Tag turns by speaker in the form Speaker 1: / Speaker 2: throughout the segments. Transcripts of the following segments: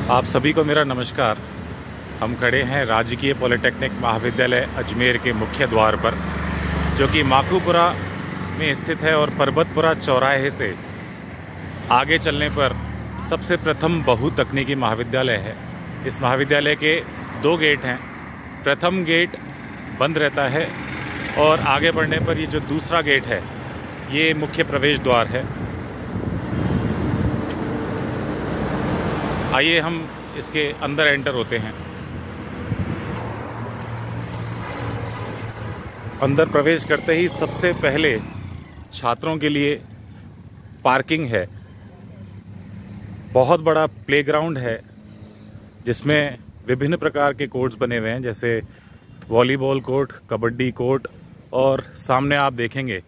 Speaker 1: आप सभी को मेरा नमस्कार। हम खड़े हैं राजकीय पॉलिटेक्निक महाविद्यालय अजमेर के मुख्य द्वार पर, जो कि माकूपुरा में स्थित है और परबतपुरा चौराहे से आगे चलने पर सबसे प्रथम बहुतकनीकी महाविद्यालय है। इस महाविद्यालय के 2 गेट हैं। प्रथम गेट बंद रहता है और आगे बढ़ने पर ये जो दूसरा गेट है ये मुख्य प्रवेश द्वार है। आइए हम इसके अंदर एंटर होते हैं। अंदर प्रवेश करते ही सबसे पहले छात्रों के लिए पार्किंग है। बहुत बड़ा प्लेग्राउंड है जिसमें विभिन्न प्रकार के कोर्ट्स बने हुए हैं, जैसे वॉलीबॉल कोर्ट, कबड्डी कोर्ट, और सामने आप देखेंगे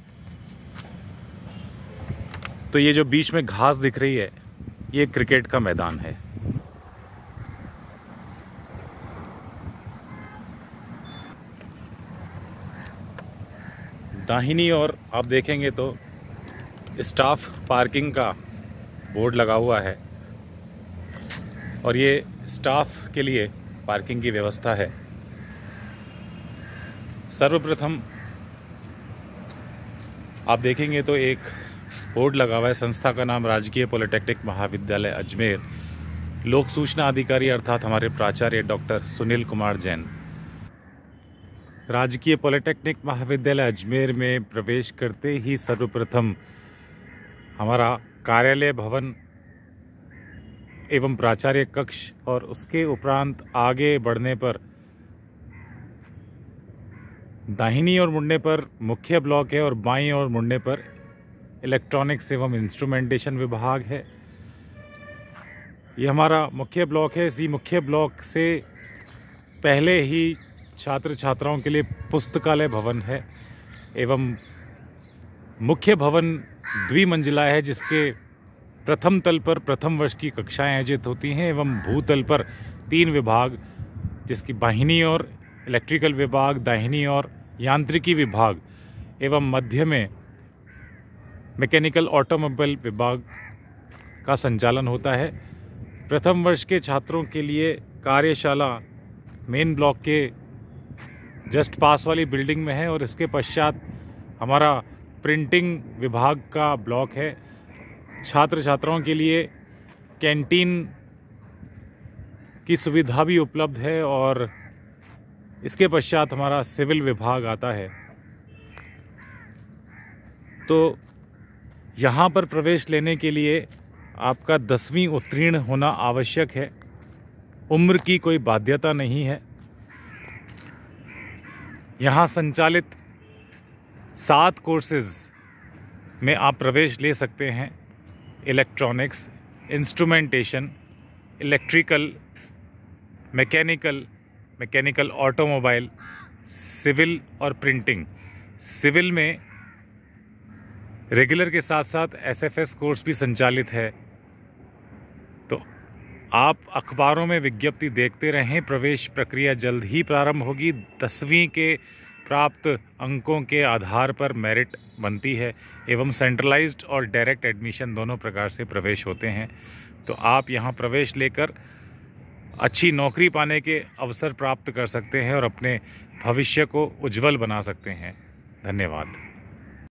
Speaker 1: तो ये जो बीच में घास दिख रही है ये क्रिकेट का मैदान है। दाहिनी ओर आप देखेंगे तो स्टाफ पार्किंग का बोर्ड लगा हुआ है और ये स्टाफ के लिए पार्किंग की व्यवस्था है। सर्वप्रथम आप देखेंगे तो एक बोर्ड लगा हुआ है। संस्था का नाम राजकीय पॉलिटेक्निक महाविद्यालय अजमेर। लोक सूचना अधिकारी अर्थात हमारे प्राचार्य डॉक्टर सुनील कुमार जैन। राजकीय पॉलिटेक्निक महाविद्यालय अजमेर में प्रवेश करते ही सर्वप्रथम हमारा कार्यालय भवन एवं प्राचार्य कक्ष, और उसके उपरांत आगे बढ़ने पर दाहिनी ओर मुड़ने पर मुख्य ब्लॉक है और बाईं ओर मुड़ने पर इलेक्ट्रॉनिक्स एवं इंस्ट्रूमेंटेशन विभाग है। ये हमारा मुख्य ब्लॉक है। इसी मुख्य ब्लॉक से पहले ही छात्र छात्राओं के लिए पुस्तकालय भवन है एवं मुख्य भवन द्विमंजिला है, जिसके प्रथम तल पर प्रथम वर्ष की कक्षाएं आयोजित होती हैं एवं भूतल पर 3 विभाग, जिसकी बाहिनी ओर इलेक्ट्रिकल विभाग, दाहिनी ओर यांत्रिकी विभाग एवं मध्य में मैकेनिकल ऑटोमोबाइल विभाग का संचालन होता है। प्रथम वर्ष के छात्रों के लिए कार्यशाला मेन ब्लॉक के जस्ट पास वाली बिल्डिंग में है और इसके पश्चात हमारा प्रिंटिंग विभाग का ब्लॉक है। छात्र छात्राओं के लिए कैंटीन की सुविधा भी उपलब्ध है और इसके पश्चात हमारा सिविल विभाग आता है। तो यहाँ पर प्रवेश लेने के लिए आपका 10वीं उत्तीर्ण होना आवश्यक है। उम्र की कोई बाध्यता नहीं है। यहाँ संचालित 7 कोर्सेज में आप प्रवेश ले सकते हैं। Electronics, instrumentation, electrical, mechanical automobile, civil और प्रिंटिंग। सिविल में रेगुलर के साथ साथ एसएफएस कोर्स भी संचालित है। तो आप अखबारों में विज्ञप्ति देखते रहें। प्रवेश प्रक्रिया जल्द ही प्रारंभ होगी। 10वीं के प्राप्त अंकों के आधार पर मेरिट बनती है एवं सेंट्रलाइज्ड और डायरेक्ट एडमिशन दोनों प्रकार से प्रवेश होते हैं। तो आप यहाँ प्रवेश लेकर अच्छी नौकरी पाने के अवसर प्राप्त कर सकते हैं और अपने भविष्य को उज्जवल बना सकते हैं। धन्यवाद।